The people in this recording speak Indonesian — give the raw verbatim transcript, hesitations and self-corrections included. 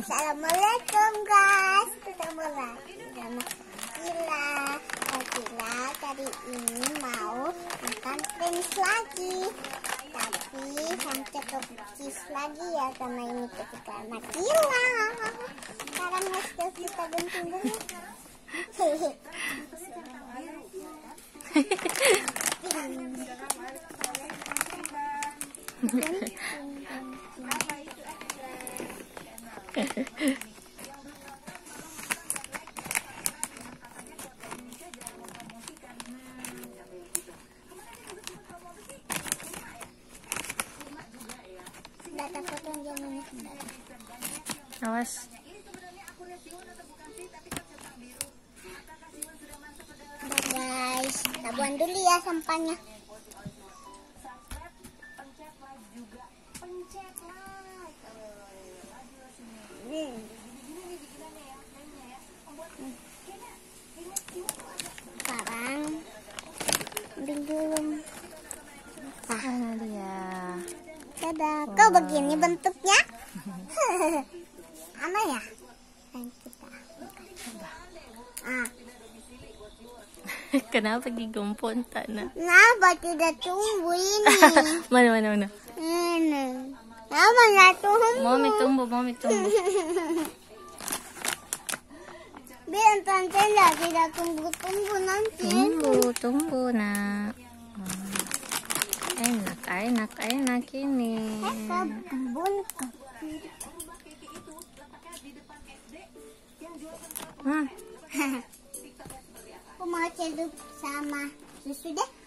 Assalamualaikum guys, ketemu lagi sama Kila. Kila kali ini mau makan french lagi, tapi sampai ke cheese lagi ya, karena ini kesukaan Kila. Sekarang Mas kita gunting dulu. Hehehe. Awas. Udah guys, kita buang dulu ya sampahnya. Hmm. Sekarang ambil dulu. Mana dia? Dadah. Kau begini bentuknya? Apa ya? Dan kita. Ah. Kenapa gigompon tanah? Kenapa tidak tumbuh ini? Mana mana mana? Ini. Kenapa nggak tumbuh? Mau mi tumbuh, mau mi tumbuh. Biar tante nggak tidak tumbuh-tumbuh nanti. Tumbuh, tumbuh nak. Hmm. Enak, enak, enak ini. Kebun. Hmm. Aku mau celup sama susu deh.